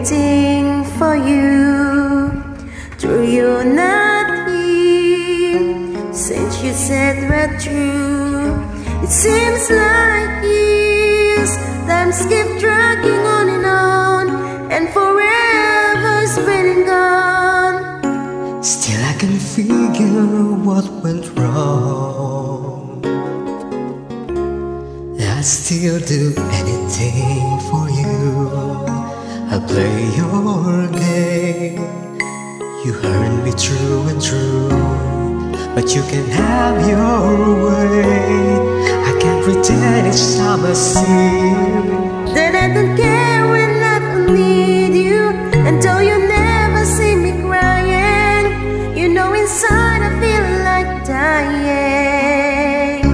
anything for you. True, you're not here since you said we're true. It seems like years, times keep dragging on, and forever's been and gone. Still I can figure what went wrong. I'd still do anything for you. I'll play your game. You heard me true and true, but you can have your way. I can't pretend each time I see you that I don't care when I don't need you. Until you never see me crying, you know inside I feel like dying.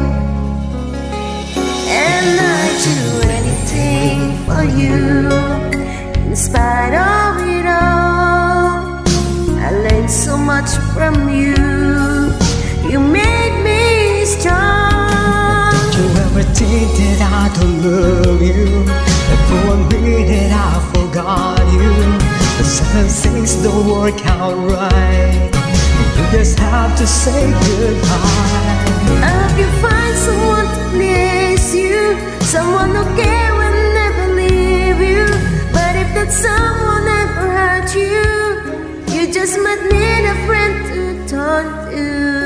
And I'd do anything for you. In spite of it all, I learned so much from you. You made me strong. Don't you ever think that I don't love you, that for a minute I forgot you. But sometimes things don't work out right, and you just have to say goodbye. I hope you find someone to please you, someone who care will never leave you. But if that someone ever hurt you, you just might need a friend to talk to.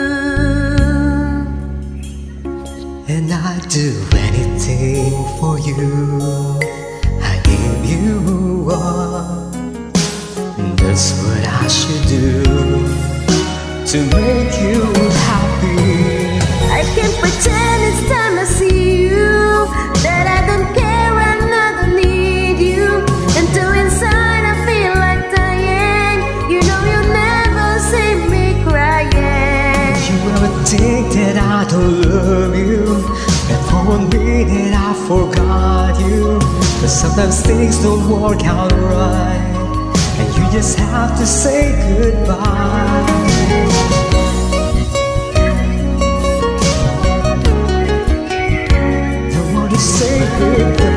And I'd do anything for you. I give you all. That's what I should do to make you happy. I can't pretend it's time I see you that I don't care and I don't need you. Until inside I feel like dying, you know you'll never see me crying. If you ever think that I don't love you, and for a minute I forgot you, but sometimes things don't work out right, and you just have to say goodbye. I want to say goodbye.